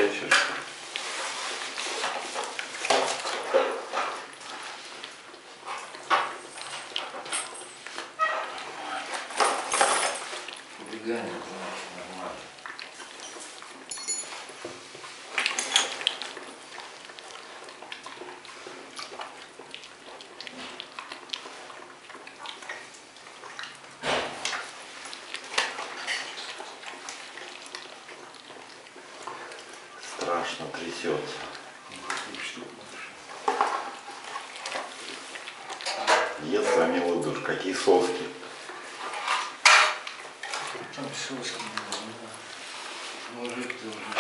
прячешь. Убегание, значит, нормально. Страшно трясется. Ест, имел в виду, какие соски. Там соски, мужик тоже.